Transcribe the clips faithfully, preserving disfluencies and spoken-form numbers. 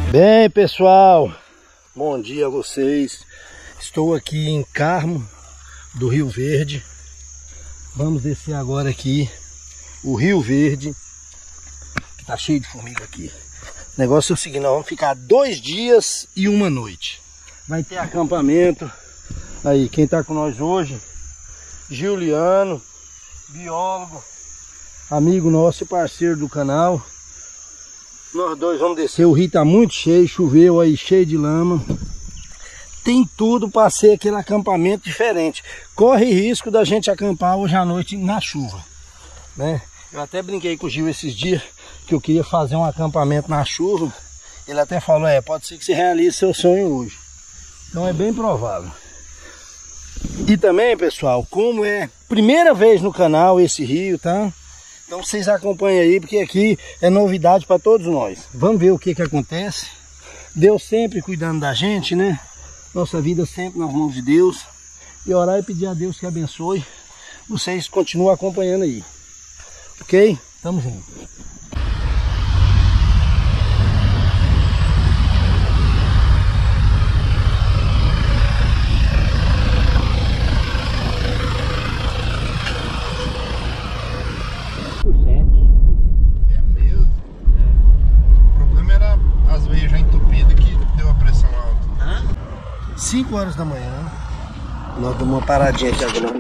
Bem, pessoal, bom dia a vocês. Estou aqui em Carmo do Rio Verde. Vamos descer agora aqui o Rio Verde, que tá cheio de formiga aqui. O negócio é o seguinte, nós vamos ficar dois dias e uma noite. Vai ter acampamento. Aí, quem tá com nós hoje, Juliano, biólogo, amigo nosso e parceiro do canal. Nós dois vamos descer, o rio tá muito cheio, choveu aí, cheio de lama. Tem tudo para ser aquele acampamento diferente. Corre risco da gente acampar hoje à noite na chuva, né? Eu até brinquei com o Gil esses dias que eu queria fazer um acampamento na chuva. Ele até falou, é, pode ser que você realize seu sonho hoje. Então é bem provável. E também, pessoal, como é primeira vez no canal esse rio, tá? Então vocês acompanhem aí, porque aqui é novidade para todos nós. Vamos ver o que que acontece. Deus sempre cuidando da gente, né? Nossa vida sempre nas mãos de Deus. E orar e pedir a Deus que abençoe. Vocês continuam acompanhando aí. Ok? Tamo junto. cinco horas da manhã, nós damos uma paradinha aqui agora.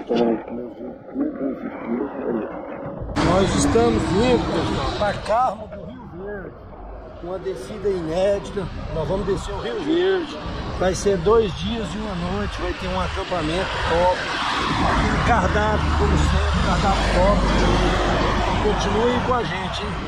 Nós estamos indo, pessoal, para Carmo do Rio Verde, uma descida inédita. Nós vamos descer o Rio Verde, vai ser dois dias e uma noite, vai ter um acampamento top, aquele cardápio, como sempre, cardápio top. Continuem com a gente, hein?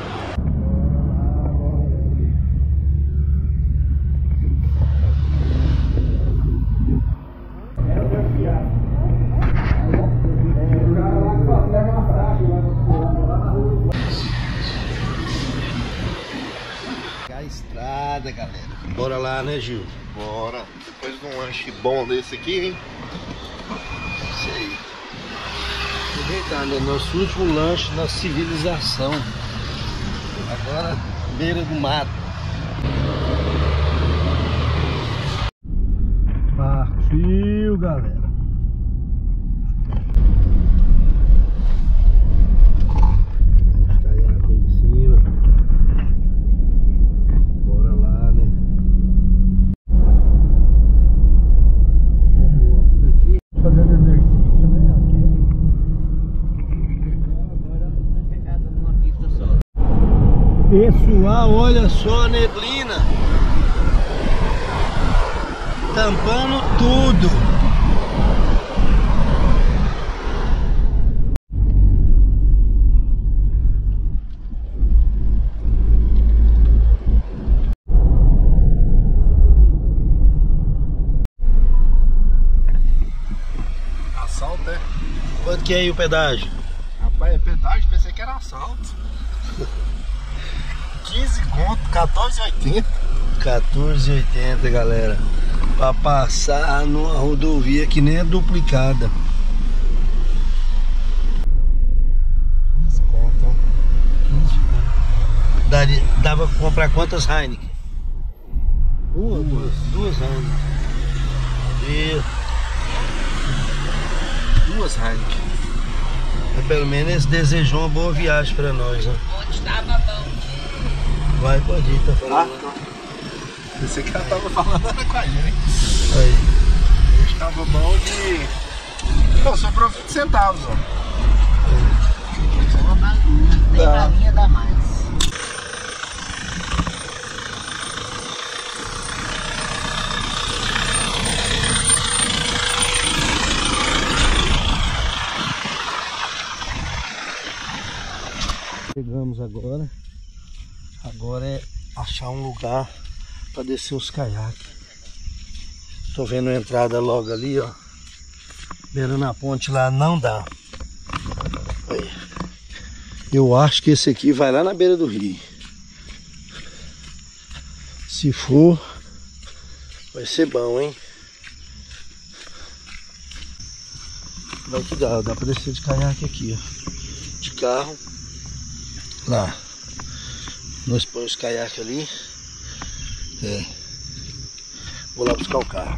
Estrada, galera. Bora lá, né, Gil? Bora. Depois de um lanche bom desse aqui, hein? Isso aí. Aproveitar, né? Nosso último lanche na civilização. Agora, beira do mato. Partiu, galera. Pessoal, olha só a neblina tampando tudo. Assalto, é? Quanto que é aí o pedágio? Rapaz, é pedágio? Pensei que era assalto. quinze conto, quatorze e oitenta. quatorze e oitenta, galera. Pra passar numa rodovia que nem é duplicada. quinze conto. quinze conto. Daria, dava pra comprar quantas Heineken? Uma, duas. Duas Heineken. E... Duas Heineken. Mas pelo menos eles desejou uma boa viagem pra nós, né? Onde estava bom. Vai, pode ir, tá falando. Ah, não. Pensei que ela tava falando era com a gente. Aí. Hoje tava bom de... Não, sobrou vinte centavos, ó. Só uma balinha. Nem Tá. balinha dá mais. Chegamos agora. Agora é achar um lugar para descer os caiaques. Tô vendo a entrada logo ali, ó. Beirando a ponte lá, não dá. Aí. Eu acho que esse aqui vai lá na beira do rio. Se for, vai ser bom, hein? Vai que dá, dá pra descer de caiaque aqui, ó. De carro. Lá. Nós põe os caiaques ali. É. Vou lá buscar o carro.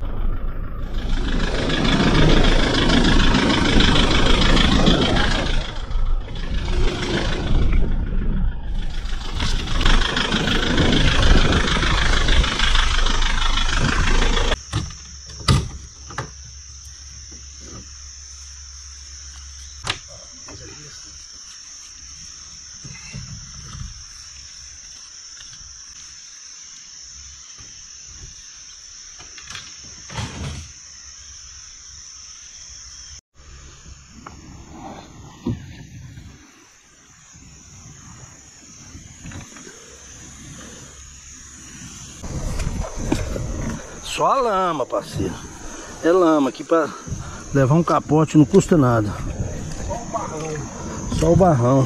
Só a lama, parceiro. É lama aqui pra levar um capote não custa nada. Só o barrão. Só o barrão.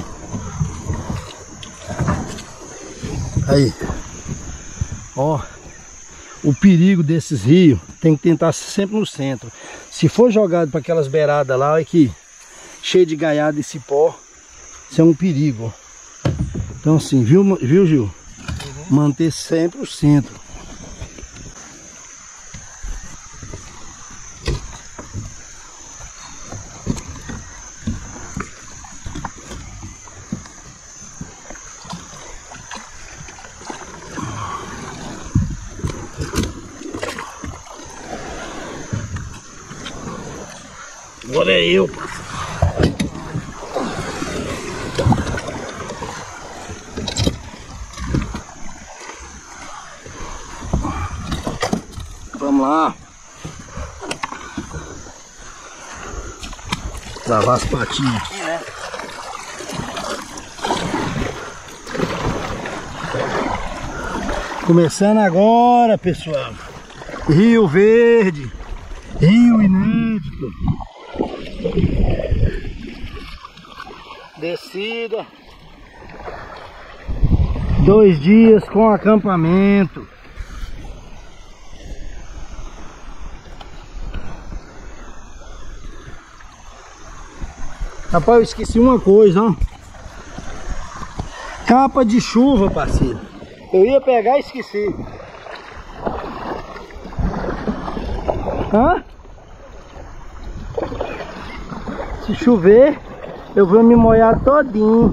Aí. Ó. O perigo desses rios tem que tentar sempre no centro. Se for jogado para aquelas beiradas lá, olha aqui, cheio de gaiada e cipó, isso é um perigo. Então assim, viu, viu Gil? Uhum. Manter sempre o centro. Agora é eu. Vamos lá. Lavar as patinhas aqui, né? Começando agora, pessoal. Rio Verde. Rio inédito. Descida. Dois dias com acampamento. Rapaz, eu esqueci uma coisa, ó. Capa de chuva, parceiro. Eu ia pegar e esqueci. Hã? Se chover, eu vou me molhar todinho.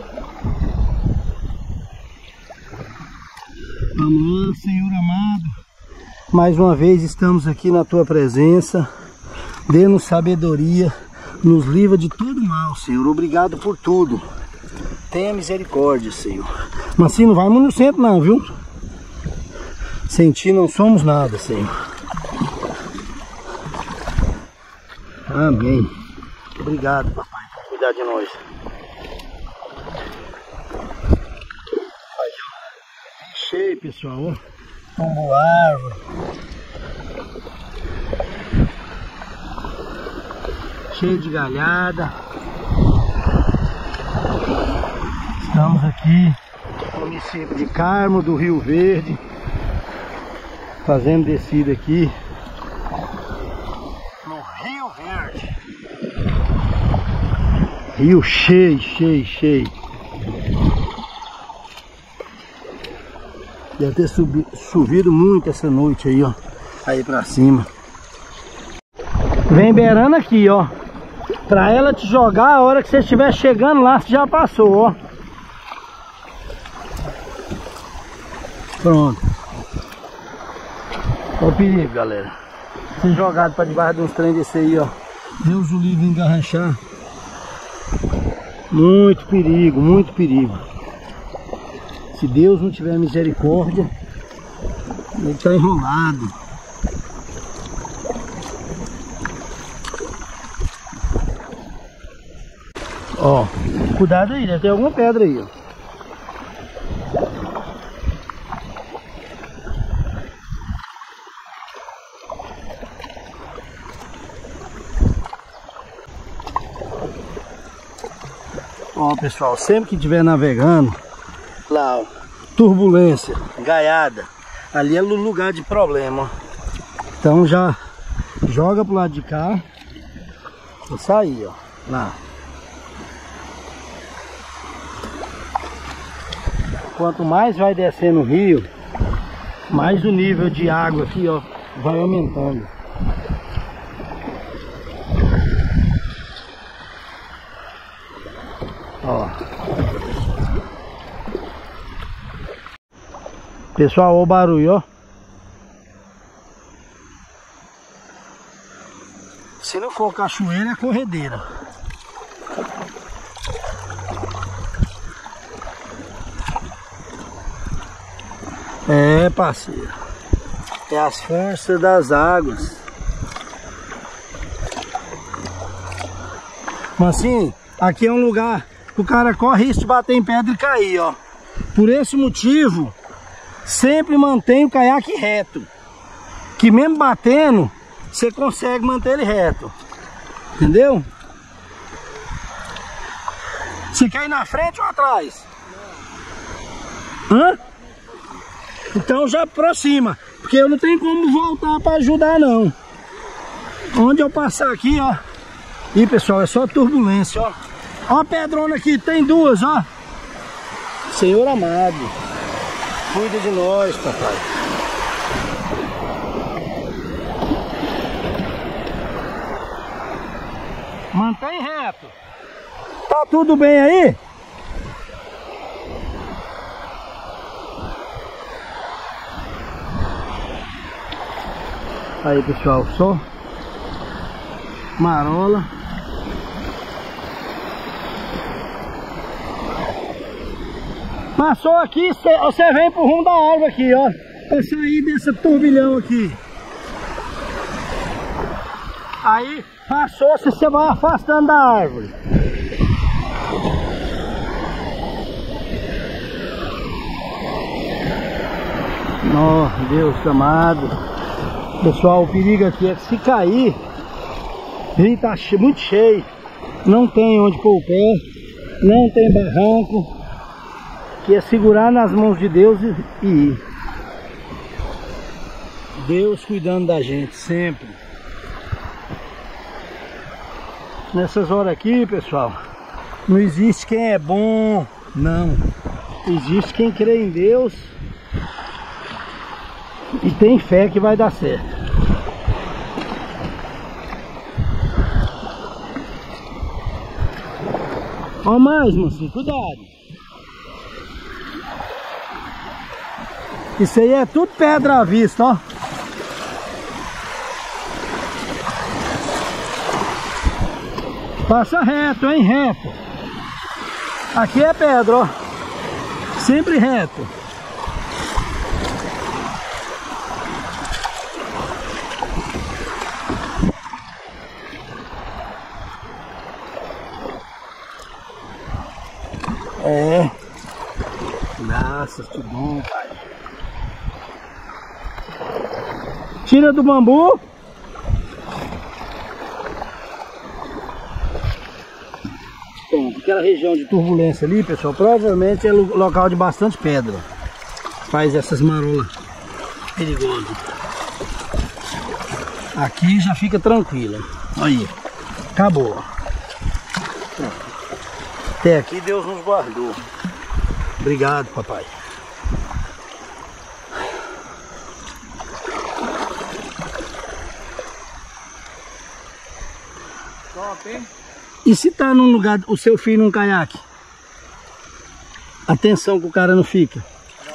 Vamos, Senhor amado. Mais uma vez estamos aqui na tua presença. Dê-nos sabedoria. Nos livra de todo mal, Senhor. Obrigado por tudo. Tenha misericórdia, Senhor. Mas assim, não vai muito no centro não, viu? Sem ti não somos nada, Senhor. Amém. Obrigado, papai, por cuidar de nós. Aí, ó. Cheio, pessoal, ó. Tombo árvore. Cheio de galhada. Estamos aqui no município de Carmo do Rio Verde, fazendo descida aqui no Rio Verde. Rio cheio, cheio, cheio. Deve ter subi, chovido muito essa noite aí, ó. Aí pra cima. Vem beirando aqui, ó. Pra ela te jogar, a hora que você estiver chegando lá, você já passou, ó. Pronto. Olha o perigo, galera. Ser jogado pra debaixo de uns trem desse aí, ó. Deus o livre engarranchar. Muito perigo, muito perigo. Se Deus não tiver misericórdia, ele tá enrolado. Ó, cuidado aí, deve ter alguma pedra aí, ó. Ó, pessoal, sempre que estiver navegando, lá, ó, turbulência, gaiada, ali é o lugar de problema, ó. Então já joga pro lado de cá e sair, ó, lá. Quanto mais vai descendo o rio, mais o nível de água aqui, ó, vai aumentando. Ó. Pessoal, olha o barulho, ó. Se não for cachoeira, é corredeira. É, parceiro. É as forças das águas. Mas assim, aqui é um lugar que o cara corre risco de bater em pedra e cair, ó. Por esse motivo, sempre mantém o caiaque reto. Que mesmo batendo, você consegue manter ele reto. Entendeu? Você quer ir na frente ou atrás? Hã? Então já aproxima, porque eu não tenho como voltar para ajudar não. Onde eu passar aqui, ó. Ih, pessoal, é só turbulência, ó. Ó a pedrona aqui, tem duas, ó. Senhor amado, cuida de nós, papai. Mantém reto. Tá tudo bem aí? Aí, pessoal, só marola. Passou aqui, você vem pro rumo da árvore aqui, ó. Pra sair desse turbilhão aqui. Aí, passou, você vai afastando da árvore. Nossa, Deus amado. Pessoal, o perigo aqui é que se cair, ele tá muito cheio, não tem onde pôr o pé, não tem barranco, que é segurar nas mãos de Deus e, e ir. Deus cuidando da gente sempre. Nessas horas aqui, pessoal, não existe quem é bom, não. Existe quem crê em Deus e tem fé que vai dar certo. Ó mais, mocinho, cuidado. Isso aí é tudo pedra à vista, ó. Passa reto, hein, reto. Aqui é pedra, ó. Sempre reto. É. Graças, que bom, pai. Tira do bambu. Bom, aquela região de turbulência ali, pessoal, provavelmente é local de bastante pedra. Faz essas marolas perigosas. Aqui já fica tranquila. Aí, acabou. Até aqui Deus nos guardou. Obrigado, papai. Top, hein? E se tá num lugar, o seu filho num caiaque? Atenção que o cara não fica.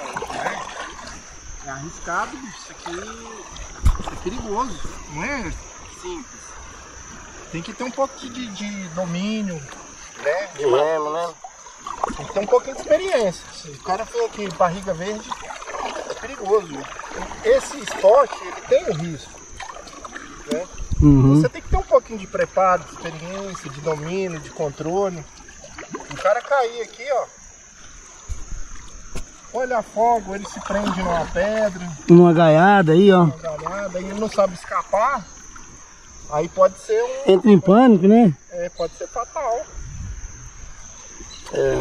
É arriscado, bicho. Isso aqui é perigoso. Não é simples. Tem que ter um pouco de, de domínio, né? De remo, né? Tem que ter um pouquinho de experiência. Se o cara for aqui barriga verde, é perigoso. Esse esporte, ele tem um risco, né? Uhum. Você tem que ter um pouquinho de preparo, de experiência, de domínio, de controle. O cara cair aqui, ó, ou ele afoga, ou ele se prende numa pedra, Uma gaiada aí, ó. uma galhada, e ele não sabe escapar, aí pode ser um... Entra em pânico, né? É, pode ser fatal. É.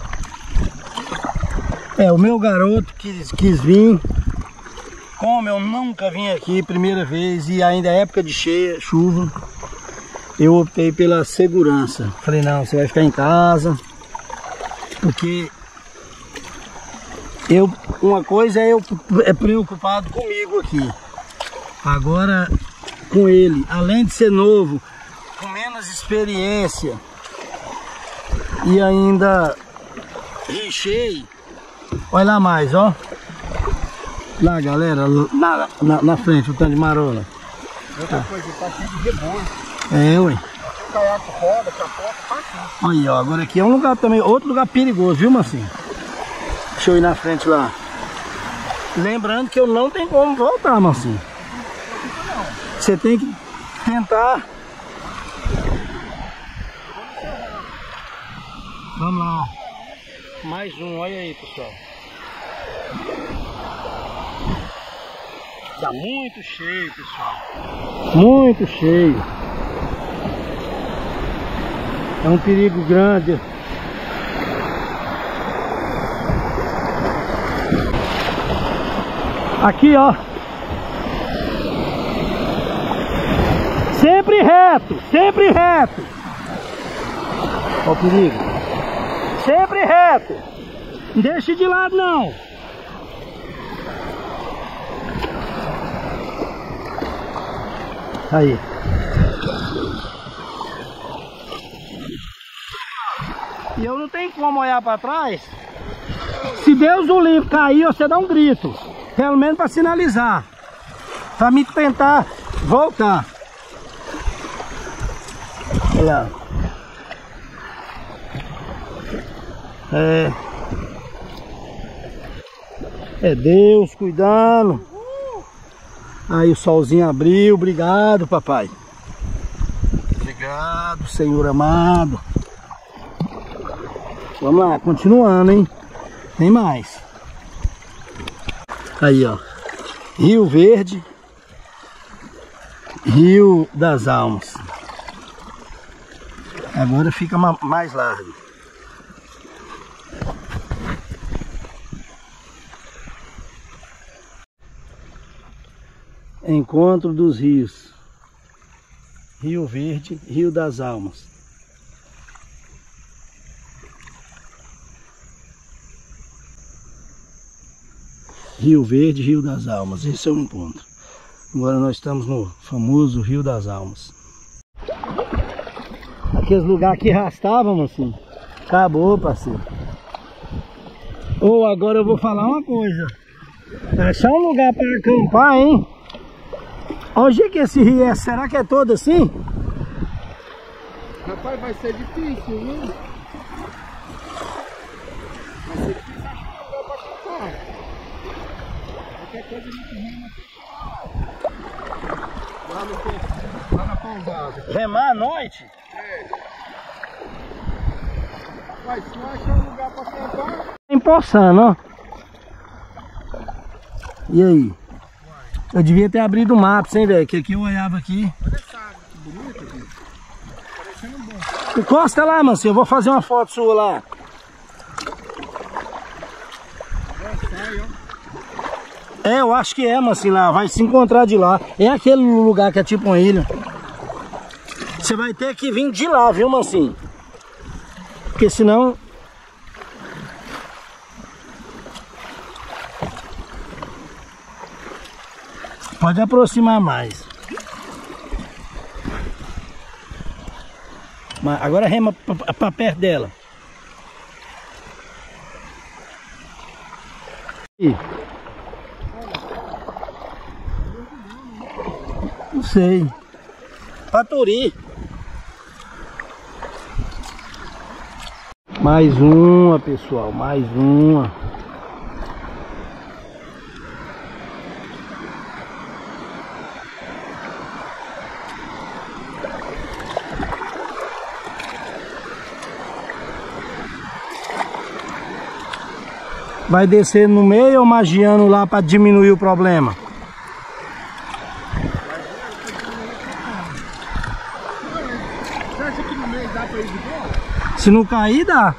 É, o meu garoto quis, quis vir. Como eu nunca vim aqui, primeira vez, e ainda é época de cheia, chuva, eu optei pela segurança. Falei, não, você vai ficar em casa, porque Eu, uma coisa é eu é preocupado comigo aqui. Agora com ele, além de ser novo, com menos experiência e ainda richei. Olha lá mais, ó. Lá, galera, na, na, na frente, o tanto de marola. Outra coisa, tá cheio de rebojo. É, ué. O caiaque roda, capota, passa. Olha aí, ó, agora aqui é um lugar também, outro lugar perigoso, viu, Mancinho? Deixa eu ir na frente lá. Lembrando que eu não tenho como voltar, Mancinho. Você tem que tentar. Vamos lá. Mais um, olha aí, pessoal. Tá muito cheio, pessoal. Muito cheio. É um perigo grande. Aqui, ó. Sempre reto, sempre reto. Ó o perigo. Sempre reto. Não deixe de lado, não. Aí. E eu não tenho como olhar para trás. Se Deus o livre cair, você dá um grito. Pelo menos para sinalizar. Para me tentar voltar. Olha lá. É. É Deus cuidando. Aí o solzinho abriu. Obrigado, papai. Obrigado, Senhor amado. Vamos lá, continuando, hein? Tem mais. Aí, ó. Rio Verde. Rio das Almas. Agora fica mais largo. Encontro dos rios. Rio Verde, Rio das Almas. Rio Verde, Rio das Almas. Esse é o encontro. Agora nós estamos no famoso Rio das Almas. Aqueles lugares que arrastavam assim. Acabou, parceiro. Ou oh, agora eu vou falar uma coisa. Achar um lugar para acampar, hein? Olha o jeito que esse rio é. Será que é todo assim? Rapaz, vai ser difícil, viu? Vai ser difícil achar um lugar para acampar. Qualquer coisa a gente rema aqui. Lá, no, lá na pousada. Remar à noite? É. Mas se não achar um lugar para acampar... Empoçando, ó. E aí? Eu devia ter abrido o mapa, sem velho, que aqui eu olhava aqui. Olha essa água, que bonita aqui. Parecendo um bom. Encosta lá, mano, eu vou fazer uma foto sua lá. Sai, ó. É, eu acho que é, mas assim, lá, vai se encontrar de lá. É aquele lugar que é tipo uma ilha. Você vai ter que vir de lá, viu, Mancinho? Porque senão... Pode aproximar mais. Mas agora rema para perto dela. E... Não sei. Paturi. Mais uma, pessoal. Mais uma. Vai descer no meio ou magiando lá para diminuir o problema? Você acha que no meio dá para ir de boa? Se não cair, dá.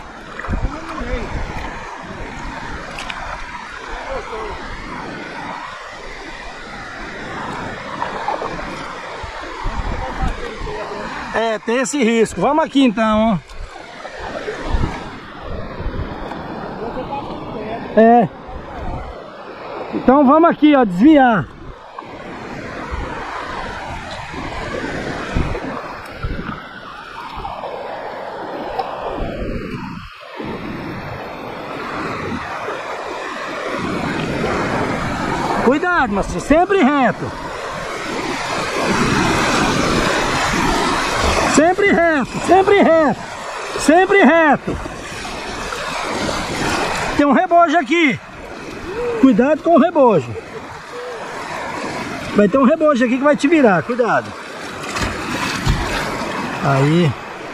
É, tem esse risco. Vamos aqui então, ó. Você tá com pedra. É. Então vamos aqui, ó, desviar. Cuidado, mas sempre reto. Sempre reto, sempre reto. Sempre reto. Tem um rebojo aqui. Cuidado com o rebojo. Vai ter um rebojo aqui que vai te virar. Cuidado. Aí.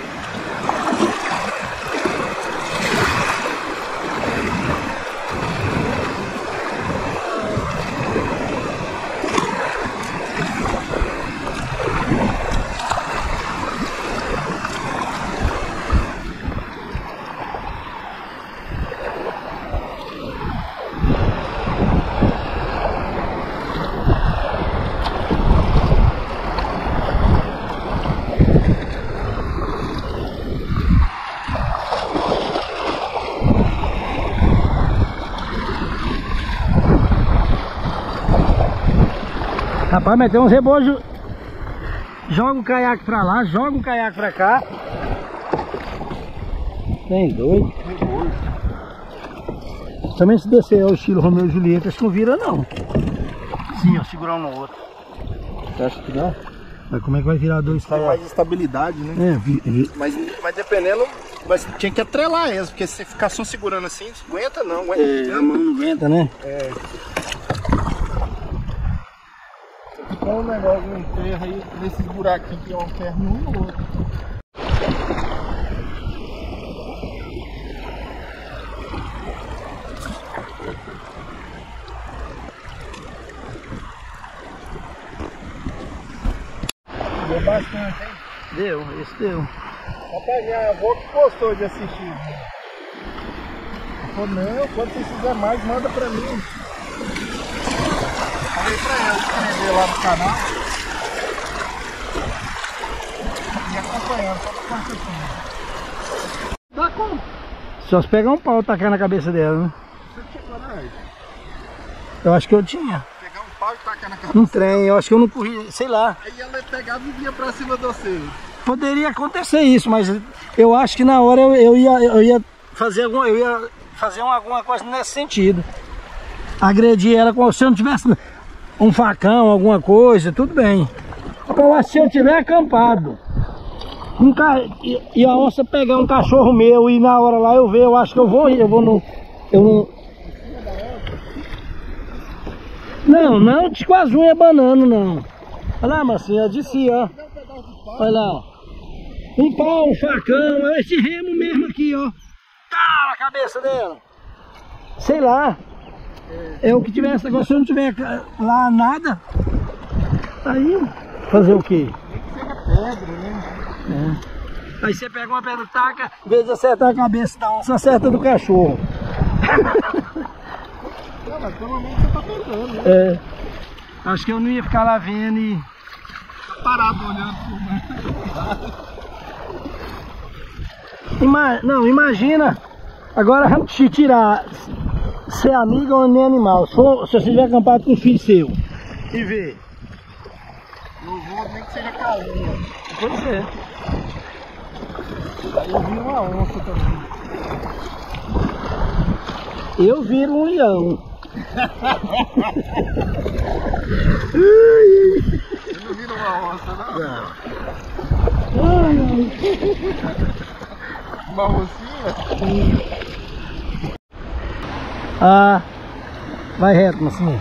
Rapaz, mas tem uns rebojos. Joga o caiaque pra lá, joga o caiaque pra cá. Tem doido. Também se descer o estilo Romeu e Julieta, acho que não vira não. Sim, ó, segurar um no outro. Você acha que não? Mas como é que vai virar dois Tem caiaques? mais estabilidade, né? É, vi, vi. Mas, mas dependendo, mas tinha que atrelar eles, porque se ficar só segurando assim, aguenta não, aguenta. É, a mão não aguenta, né? É. Fica um negócio, um ferro aí, nesses buraquinhos que é um ferro um no outro. Deu bastante, hein? Deu, esse deu. Rapaz, minha avó que gostou de assistir. Ela falou, não, quando você fizer mais, manda pra mim. Falei pra ela inscrever lá no canal. E acompanhando, só pra assim. Dá como? Só se pegar um pau e tacar na cabeça dela, né? Você tinha coragem? Eu acho que eu tinha. Pegar um pau e tacar na cabeça. Um trem, eu acho que eu não corri, sei lá. Aí ela pegava e vinha pra cima de você. Poderia acontecer isso, mas eu acho que na hora eu, eu, ia, eu ia fazer alguma, eu ia fazer uma, alguma coisa nesse sentido. Agredir ela como se eu não tivesse um facão, alguma coisa, tudo bem. Eu acho que se eu tiver acampado um ca... e, e a onça pegar um cachorro meu e na hora lá eu ver, eu acho que eu vou ir, eu vou no. Eu não. Não, não com as unhas banando, não. Olha lá, Marcinho, de si, ó. Olha lá, ó. Um pau, um facão, esse remo mesmo aqui, ó. Tá na cabeça dela. Sei lá. É o que tivesse, agora se eu não tiver lá nada, aí fazer o quê? Pedra, né? É. Aí você pega uma pedra, taca, em vez de acertar a cabeça da onça, acerta do cachorro. Não, mas pelo menos você tá tentando, né? É. Acho que eu não ia ficar lá vendo e... Tá parado olhando pro mar. Ima... Não, imagina. Agora vamos te tirar ser amigo ou nem animal. Se, for, se você estiver acampado com um filho seu e ver. Eu vou nem que seja carinha. Pode ser. Aí eu vi uma onça também. Eu viro um leão. Eu não viro uma onça, não? Não. Uma oncinha? Ah, vai reto, Marcinho.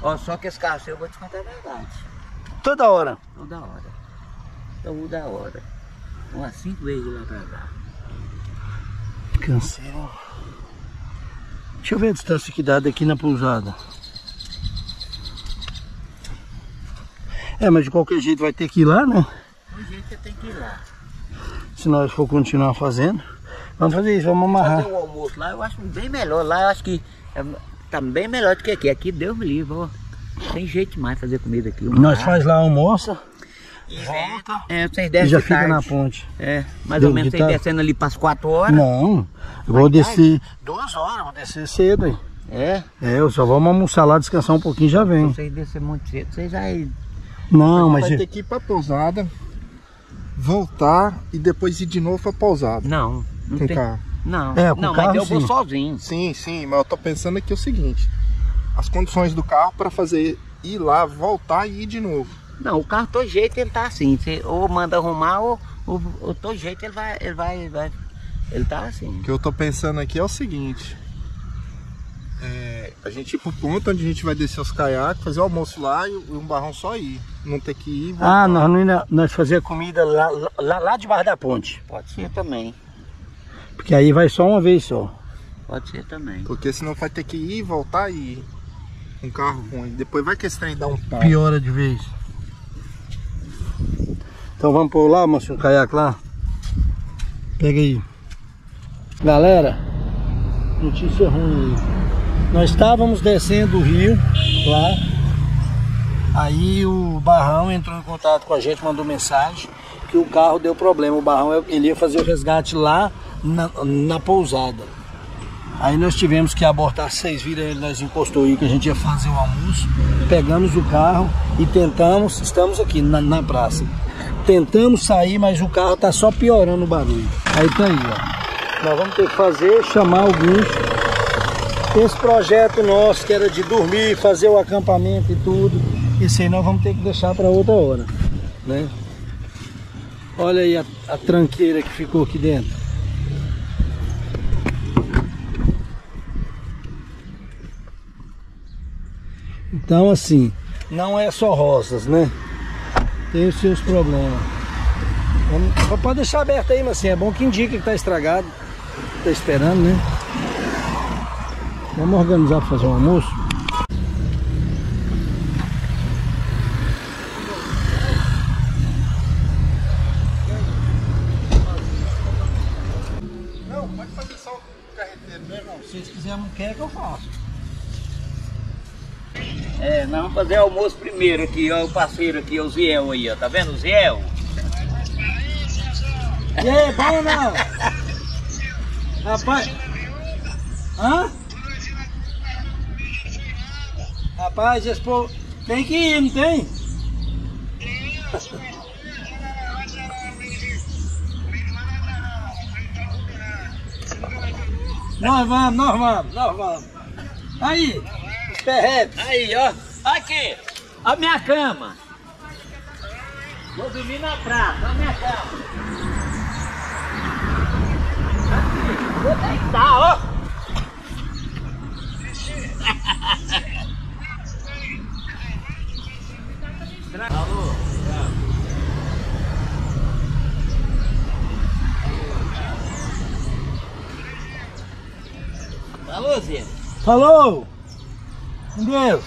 Ó, só que esse carro seu eu vou te contar a verdade. Toda hora. Toda hora. Toda hora. Umas cinco vezes lá pra cá. Cansei. Deixa eu ver a distância que dá daqui na pousada. É, mas de qualquer jeito vai ter que ir lá, né? Do jeito você tem que ir lá. Se nós for continuar fazendo. Vamos fazer isso, vamos amarrar. Fazer o almoço lá eu acho bem melhor. Lá eu acho que é, tá bem melhor do que aqui. Aqui Deus me livre, ó. Tem jeito mais fazer comida aqui. Nós faz lá, almoça. E volta. É, vocês E descem já de fica tarde. na ponte. É, mais Deu ou menos de vocês tarde? descendo ali para as quatro horas. Não, eu vou descer duas horas, vou descer cedo aí. É. É, eu só vamos almoçar lá, descansar um pouquinho e já Se vem. vocês descer muito cedo, vocês aí. Não, mas... Vai ter que ir pra pousada, voltar e depois ir de novo pra pousada. Não, não Com tem. carro. Não, É, com não, carro, mas eu vou sim. sozinho. Sim, sim, mas eu tô pensando aqui o seguinte. As condições do carro pra fazer ir lá, voltar e ir de novo. Não, o carro todo jeito ele tá assim. Você ou manda arrumar ou, ou, ou todo jeito ele vai, ele vai, ele vai. Ele tá assim. O que eu tô pensando aqui é o seguinte. É, a gente ir pro ponto onde a gente vai descer os caiaques, fazer o almoço lá e um barrão só ir. Não ter que ir e voltar. Ah, nós, não ia- nós fazer comida lá, lá, lá debaixo da ponte. Pode ser também. Porque aí vai só uma vez só. Pode ser também. Porque senão vai ter que ir, voltar e ir. Um carro ruim. Depois vai que esse trem dá um pau. Piora de vez. Então vamos pôr lá, moço, um caiaque lá. Pega aí. Galera, notícia ruim aí. Nós estávamos descendo o rio lá. Aí o Barrão entrou em contato com a gente, mandou mensagem que o carro deu problema. O Barrão ele ia fazer o resgate lá na, na pousada. Aí nós tivemos que abortar, vocês viram ele, nós encostou aí que a gente ia fazer o almoço. Pegamos o carro e tentamos, estamos aqui na, na praça. Tentamos sair, mas o carro tá só piorando o barulho. Aí tá aí, ó. Nós vamos ter que fazer, chamar alguns. Esse projeto nosso que era de dormir, fazer o acampamento e tudo, esse aí nós vamos ter que deixar para outra hora, né? Olha aí a, a tranqueira que ficou aqui dentro. Então assim, não é só rosas, né? Tem os seus problemas. Vamos, pode deixar aberto aí, mas assim, é bom que indica que tá estragado. Tá esperando, né? Vamos organizar para fazer um almoço. Não, pode fazer só o carreteiro mesmo. Se vocês quiserem um quer que eu faço. É, nós vamos fazer almoço primeiro aqui, ó, o parceiro aqui, o Ziel aí, ó, tá vendo o Ziel? E aí, bom ou não? Rapaz. Hã? Rapaz, esse povo tem que ir, não tem? Nós vamos, nós vamos, nós vamos. Aí, os perretes. Aí, ó, aqui, a minha cama. Vou dormir na praça, a minha cama. Aqui, vou deitar, ó. Alô? Alô, Zé? Falou! Com Deus!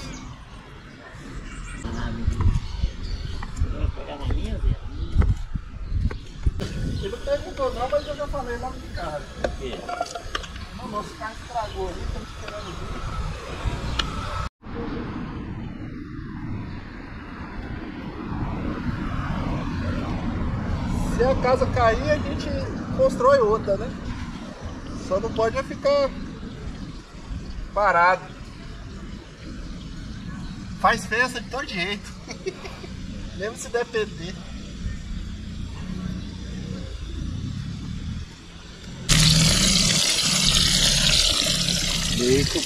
Ele não perguntou não, mas eu já falei logo de cara. Não, nosso carro estragou ali, estamos esperando vir. Se a casa cair, a gente constrói outra, né? Só não pode é ficar parado. Faz festa de todo jeito. Mesmo se depender. Eita.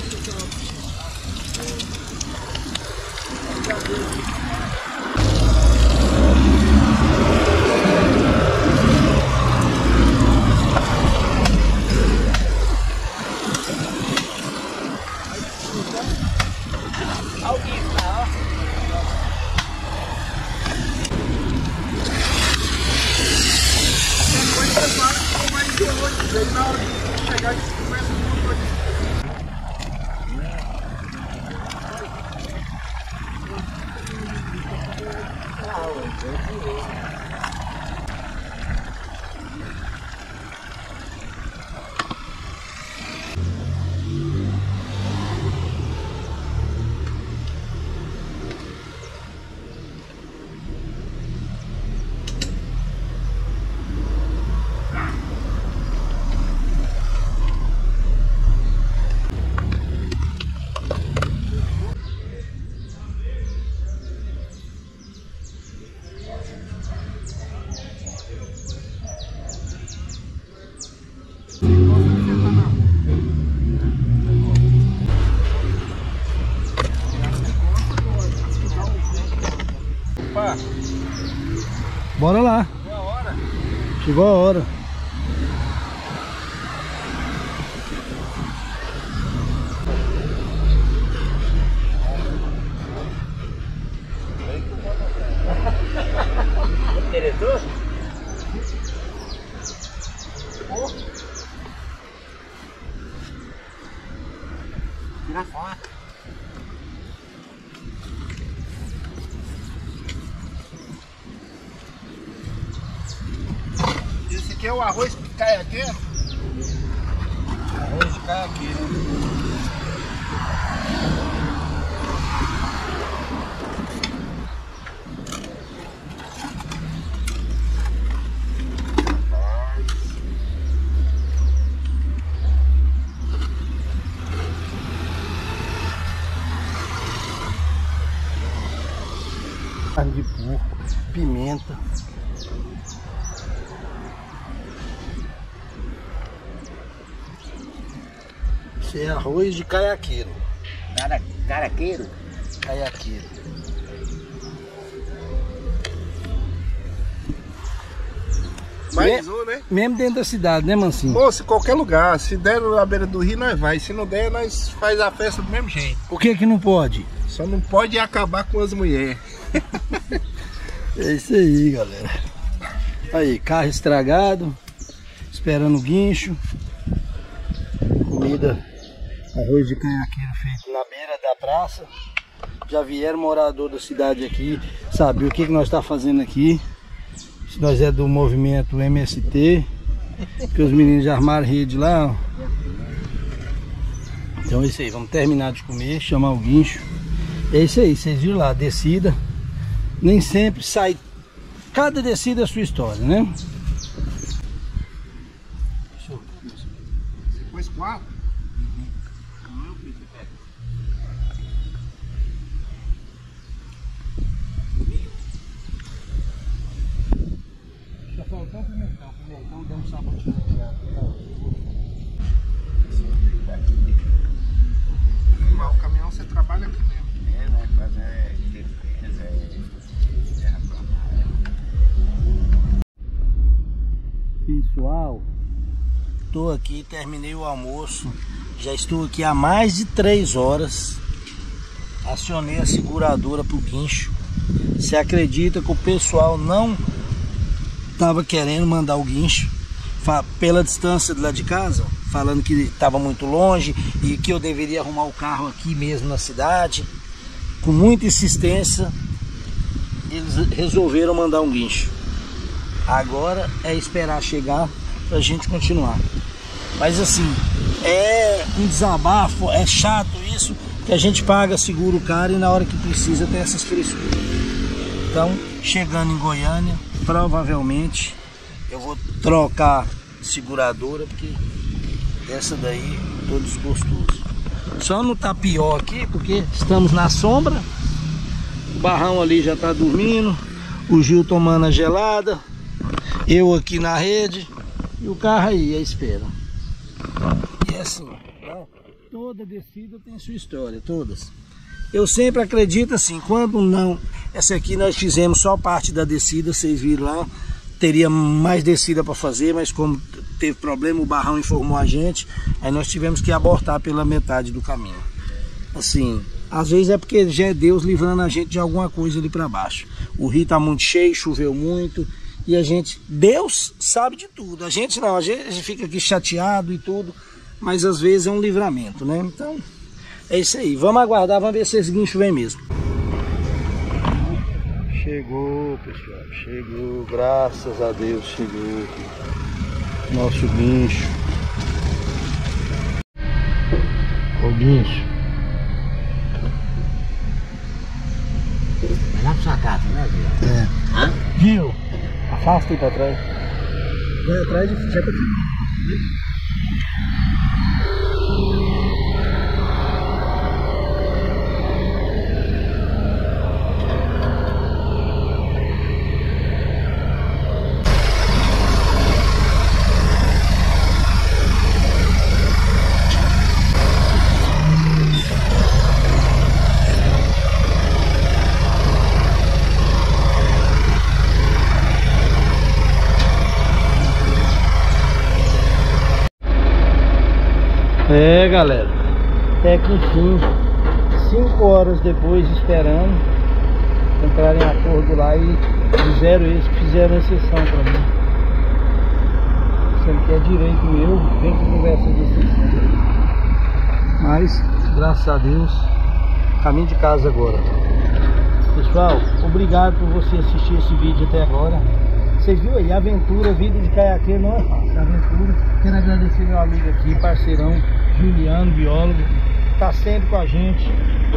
Bora lá. Chegou a hora. Chegou a hora. Interessou? Tira foto. Esse aqui é o arroz caiaqueiro? Arroz de caiaqueiro. Carne de porco, pimenta. Isso é arroz de caiaqueiro. Cara, caraqueiro. Caiaqueiro. Mais um, né? Mesmo dentro da cidade, né, Mancinho? Moço, qualquer lugar. Se der na beira do rio, nós vai. Se não der, nós faz a festa do mesmo jeito. Por que que não pode? Só não pode acabar com as mulheres. É isso aí, galera. Aí, carro estragado, esperando o guincho. Comida, arroz de caiaqueiro feito na beira da praça. Já vieram morador da cidade aqui, saber o que que nós está fazendo aqui. Se nós é do movimento M S T, que os meninos já armaram rede lá, ó. Então é isso aí, vamos terminar de comer, chamar o guincho. É isso aí, vocês viram lá, descida. Nem sempre sai, cada descida é a sua história, né? Depois quatro. Tá faltando pimentão, pimentão deu um sabor diferenciado. O caminhão você trabalha aqui mesmo. É, né? Fazer defesa, é terra plantada. Pessoal, estou aqui, terminei o almoço. Já estou aqui há mais de três horas. Acionei a seguradora pro guincho. Você acredita que o pessoal não estava querendo mandar o guincho pela distância de lá de casa, falando que estava muito longe e que eu deveria arrumar o carro aqui mesmo na cidade. Com muita insistência, eles resolveram mandar um guincho. Agora é esperar chegar pra gente continuar. Mas assim, é um desabafo, é chato isso, que a gente paga seguro caro e na hora que precisa tem essas frescuras. Então, chegando em Goiânia, provavelmente eu vou trocar seguradora, porque essa daí tô desgostoso. Só não tá pior aqui porque estamos na sombra. O Barrão ali já tá dormindo, o Gil tomando a gelada, eu aqui na rede e o carro aí à espera. E é assim, né? Toda descida tem sua história, todas. Eu sempre acredito assim, quando não... Essa aqui nós fizemos só parte da descida, vocês viram lá. Teria mais descida para fazer, mas como teve problema, o Barrão informou a gente, aí nós tivemos que abortar pela metade do caminho. Assim, às vezes é porque já é Deus livrando a gente de alguma coisa ali para baixo. O rio tá muito cheio, choveu muito, e a gente... Deus sabe de tudo, a gente não, a gente, a gente fica aqui chateado e tudo, mas às vezes é um livramento, né? Então... é isso aí, vamos aguardar, vamos ver se esse guincho vem mesmo. Chegou, pessoal, chegou, graças a Deus chegou nosso guincho. O guincho. Vai lá pra sua casa, né, Gil? É. Hã? Gil, afasta aí pra trás. Vai atrás e já pra trás. É, galera, até que enfim, cinco horas depois esperando, entraram em acordo lá e fizeram eles que fizeram a exceção pra mim. Sendo que é direito meu, vem com conversa de exceção. Mas, graças a Deus, caminho de casa agora. Pessoal, obrigado por você assistir esse vídeo até agora. Vocês viram aí, a aventura, vida de caiaqueiro não é fácil, a aventura. Quero agradecer meu amigo aqui, parceirão, Juliano, biólogo, tá sempre com a gente.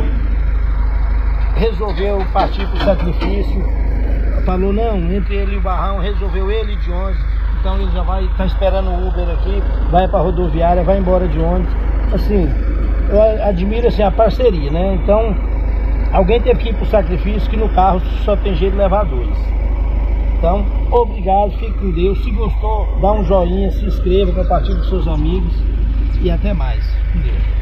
Resolveu partir pro sacrifício. Falou, não, entre ele e o Barrão, resolveu ele de ônibus. Então ele já vai, tá esperando o Uber aqui, vai pra rodoviária, vai embora de ônibus. Assim, eu admiro assim, a parceria, né? Então, alguém teve que ir pro sacrifício, que no carro só tem jeito de levar dois. Então, obrigado, fique com Deus. Se gostou, dá um joinha, se inscreva, compartilhe com seus amigos e até mais. Com Deus.